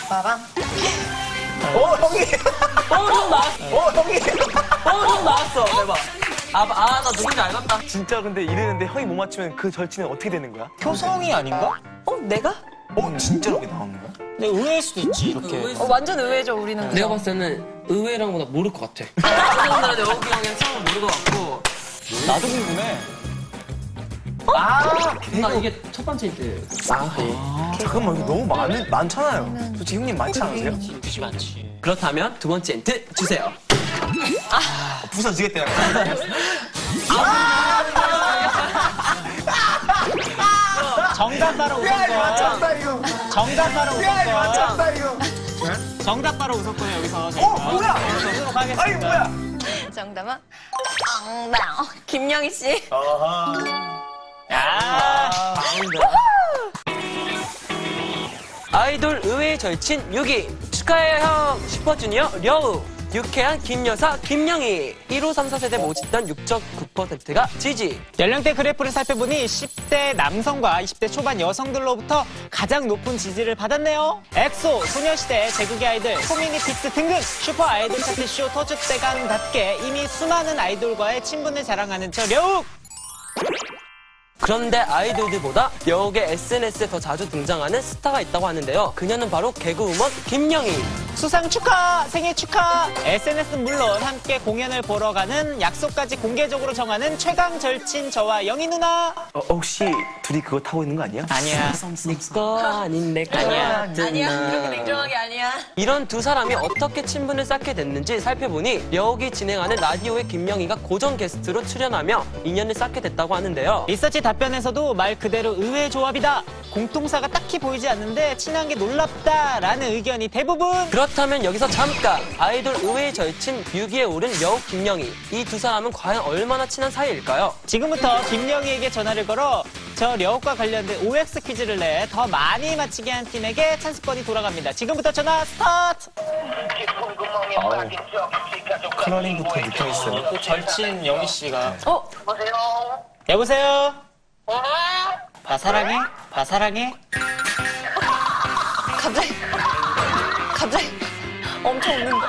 빠밤. 형이. 형 나왔어. 형이. 형 나왔어. 대박. 나 누군지 알겠다. 진짜 근데 이랬는데 형이 못 맞추면 그 절친은 어떻게 되는 거야? 효성이 아닌가? 내가? 진짜로 그게 나오는 거야? 근데 의외일 수도 있지, 이렇게. 완전 의외죠, 우리는. 내가 봤을 때는 의외랑보다 모를 것 같아. 저는 여기 형은 처음 모를 것 같고. 나도 궁금해. 나 이게 첫 번째인데. 잠깐만, 이거 너무 많잖아요. 솔직히 형님 많지 않으세요? 굳이 많지. 그렇다면 두 번째 힌트 주세요. 부서지겠다. 정답 바로 웃었건. 이거. 정답 바로 웃었건. 이거. 정답 바로 웃었건 여기서. 뭐야? 웃도록 하겠습니다. 아니, 뭐야? 정답은 김영희 씨. 야. 아이돌 의외의 절친 6위. 축하해요, 형. 슈퍼주니어 려우. 유쾌한 김여사 김영희. 1호 3, 4세대 모집단 6.9%가 지지. 연령대 그래프를 살펴보니 10대 남성과 20대 초반 여성들로부터 가장 높은 지지를 받았네요. 엑소, 소녀시대, 제국의 아이들, 포미니픽스 등등 슈퍼 아이돌 차트쇼 터줏대감답게 이미 수많은 아이돌과의 친분을 자랑하는 저 려욱. 그런데 아이돌들보다 려욱의 SNS에 더 자주 등장하는 스타가 있다고 하는데요. 그녀는 바로 개그우먼 김영희. 수상 축하! 생일 축하! SNS는 물론 함께 공연을 보러 가는 약속까지 공개적으로 정하는 최강 절친 저와 영희 누나. 혹시 둘이 그거 타고 있는 거 아니야? 아니야. 내거 아닌 내거 아니야. 아니야, 그렇게 냉정하게 아니야. 이런 두 사람이 어떻게 친분을 쌓게 됐는지 살펴보니 려욱이 진행하는 라디오에 김영희가 고정 게스트로 출연하며 인연을 쌓게 됐다고 하는데요. 리서치 답변에서도 말 그대로 의외의 조합이다. 공통사가 딱히 보이지 않는데 친한 게 놀랍다라는 의견이 대부분. 그렇다면 여기서 잠깐 아이돌 의외의 절친 6위에 오른 려욱 김영희. 이 두 사람은 과연 얼마나 친한 사이일까요? 지금부터 김영희에게 전화를 걸어 저 려욱과 관련된 OX 퀴즈를 내 더 많이 맞히게 한 팀에게 찬스권이 돌아갑니다. 지금부터 전화 스타트! 커널링부터 느껴있어요. 또 절친 영희 씨가. 여보세요? 여보세요? 바사랑해? 바사랑해? 갑자기 엄청 웃는다.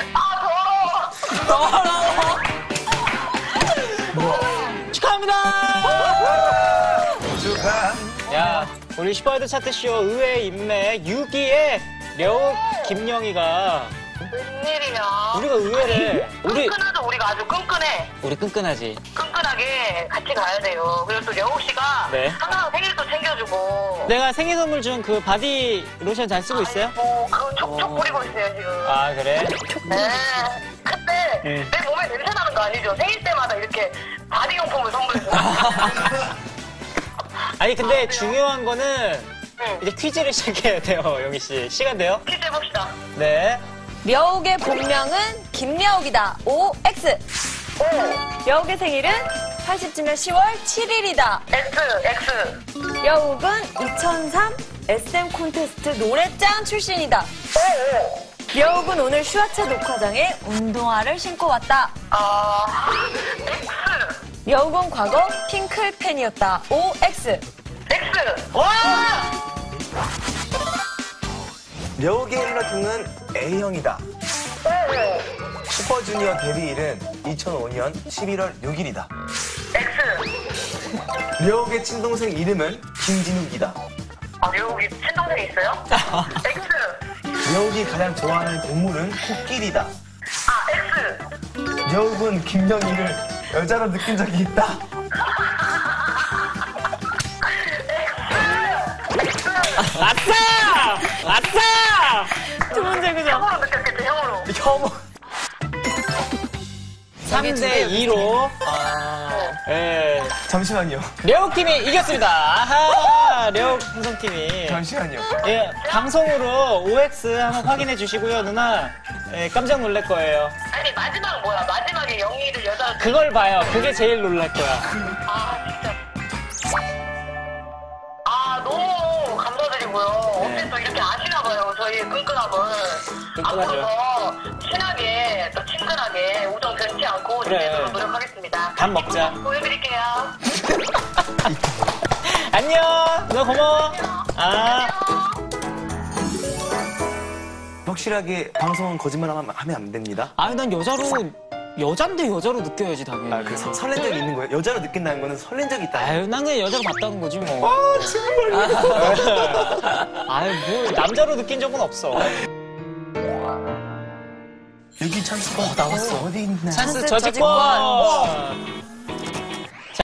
축하합니다! 야, 우리 슈퍼아이돌 차트쇼 의외의 인맥 6위에 려욱 김영희가 웬일이냐? 우리가 의외래. 끈끈하죠? 우리가 아주 끈끈해. 우리 끈끈하지. 끈끈하게 같이 가야 돼요. 그리고 또 영욱 씨가 네. 항상 생일도 챙겨주고. 내가 생일 선물 준 그 바디 로션 잘 쓰고 있어요? 그거 촉촉 뿌리고 있어요, 지금. 아, 그래? 네. 그때 내 몸에 냄새 나는 거 아니죠? 생일 때마다 이렇게 바디용품을 선물해줘요. 아니, 근데 중요한 거는 이제 퀴즈를 시작해야 돼요, 영희 씨. 시간 돼요? 퀴즈 해봅시다. 네. 려욱의 본명은 김려욱이다. OX. 려욱의 생일은 80주년 10월 7일이다. X. 려욱은 2003 SM 콘테스트 노래짱 출신이다. 려욱은 오늘 슈아차 녹화장에 운동화를 신고 왔다. X. 려욱은 과거 핑클 팬이었다. OX. X. 와! 려욱의 일러킹은 A형이다. 슈퍼주니어 데뷔일은 2005년 11월 6일이다. X. 려욱의 친동생 이름은 김진욱이다. 려욱이 친동생이 있어요? X. 려욱이 가장 좋아하는 동물은 코끼리다. X. 려욱은 김영희를 여자로 느낀 적이 있다. 아싸! 아싸! 두 번째 그죠? 형으로 느꼈겠죠, 형으로. 혐오. 3대2로. 예. 잠시만요. 려욱팀이 이겼습니다. 아하! 려욱 흥성팀이. 잠시만요. 예, 방송으로 OX 한번 확인해 주시고요, 누나. 예, 깜짝 놀랄 거예요. 아니, 마지막 뭐야? 마지막에 영희를 여자. 그걸 봐요. 그게 제일 놀랄 거야. 진짜. 너무 감사드리고요. 어째 또 이렇게 아시나 봐요, 저희의 끈끈함을. 끈끈하죠. 앞으로 더 친하게, 또 친근하게, 우정 변치 않고 그래. 지내도록 노력하겠습니다. 밥 먹자. 보여드릴게요. 안녕! 너 고마워. 아. 안녕. 확실하게 방송은 거짓말하면 안 됩니다. 아니, 난 여잔데 여자로 느껴야지, 당연히. 아, 그래서 설렌 적이 있는 거예요? 여자로 느낀다는 거는 설렌 적이 있다. 아유, 난 그냥 여자로 봤다는 거지, 뭐. 아유, 뭐, 남자로 느낀 적은 없어. 여기 찬스가 나왔어. 어디 있나? 찬스 찬스 저직권. 저직권.